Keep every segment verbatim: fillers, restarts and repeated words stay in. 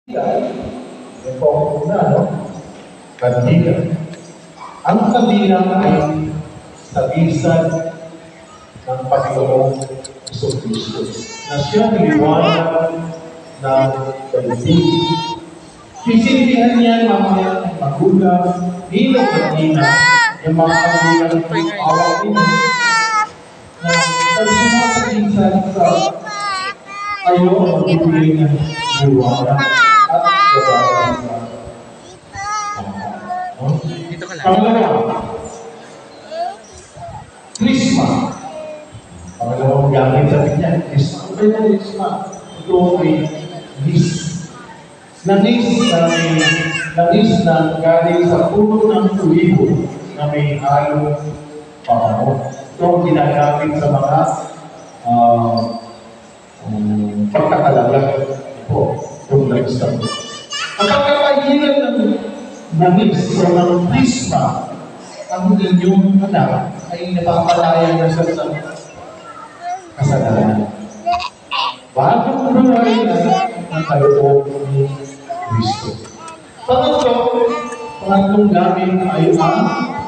Yan po ang una, no? Kandilan. Ang kandilan ay sagisag ng Panginoong Jesucristo na siyang liwanag ng daigdig. Sisindihan niya mamaya ang magulang, bilang kanina, yung mga kandilan ng awang ino na nagsumasagisag sa ayaw magbibigay ng liwanag at kabayan sa dito ka lang. pangalawa, Krisma. Pangalawang gamit sa niya, Krisma. Ang kaya ng Krisma, ito ay nis. Nangis na may, nangis na galing sa puno ng tulibo na may halong pabango. Ito ang ginagamit sa mga uh, um, pagkakalalag po, itong nangis na po. Ang pagkakahilan ng nangis o ng Krisma, ang inyong anak ay napapalaya na siya sa kasalanan. Bagong buhay na ang kaloob ni Kristo. Pangatlo, pangatlong gamit ay ang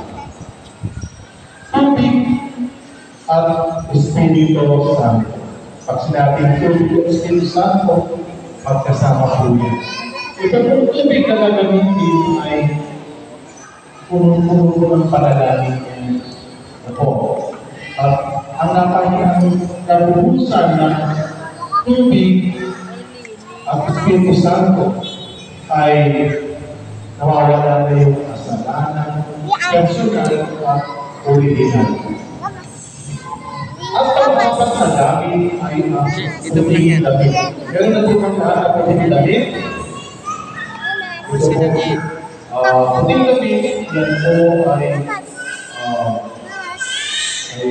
tubig at Espiritu Santo. Pag sinabing tubig at Espiritu Santo, magkasama po yun. Ito pong tubig na gagamitin ay puno-puno ng panalangin na po. At ang napahiyang nabuhusan ng tubig at Espiritu Santo ay nawawala na yung kasalanan, personal at original. At pag-apat na gamit ay ang puting damit. Ganun na din ang lahat ng puting damit. Ito po, uh, puting damit, yan po ay uh, ay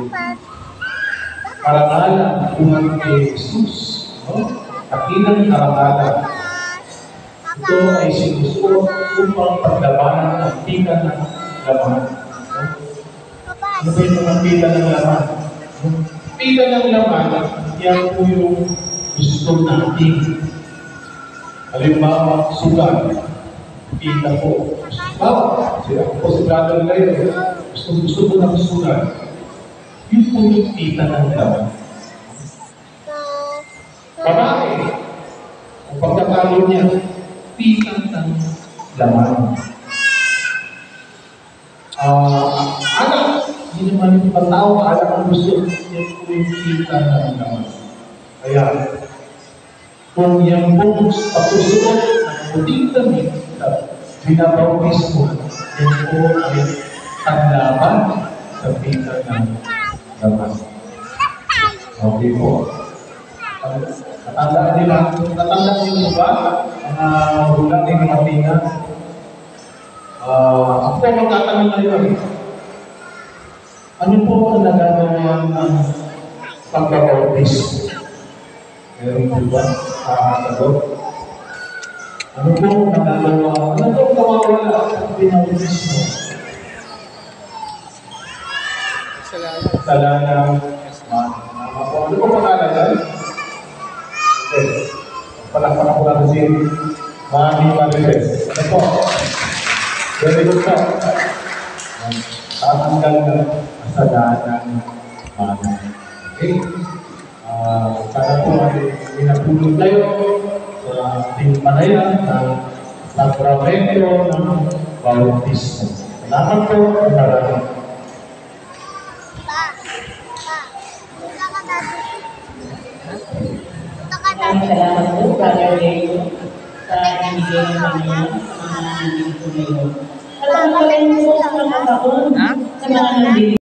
karangalan buhay kay Jesus. No? Kakilang karangalan. Ito ay sinusuot upang paglabanan ang tikan ng laman. No? Ano ba yung mga tikan ng laman? Tikan ng laman, yan po yung gusto natin. Halimbawa, sugat. Kita po. Bawa, siya po si brother ngayon. Gusto, gusto ko ng sugat. Yun po yung kita ng laman. Babae, ang pagkakalo niya, kita ng laman. Uh, anak, hindi naman yung ibang tao, anak ang gusto, yan po yung kita ng laman. Kaya, kung yung books patusuot ng puting damit at binabautis mo, yan po ay tandaan sa kita ng laman. Okay po. Natandaan nila, natandaan nila ba ang bulan ng Matina? Uh, ako po magtatanong ngayon, ano po ang nagagawa ng pagbabautis? Meron po ba? Kakasagod? Ano po ang nagagawa? Ano po ang nawawala ang pinautis mo? Salamat. Ano po pangalan yan? Okay. Palakpakan ko lang si Mami Marites. Ano po? Very good po. Tatanggal na kasalanan ng Mami. Okay. Uh, sana po ay pinapulog tayo sa ating panayan ng sakramento ng bautismo. Salamat po at maraming. Salamat po, Brother Leo, sa ibigay ng Panginoon sa mga nandito ngayon. At ang pagkain po sa mga taon sa mga nandito.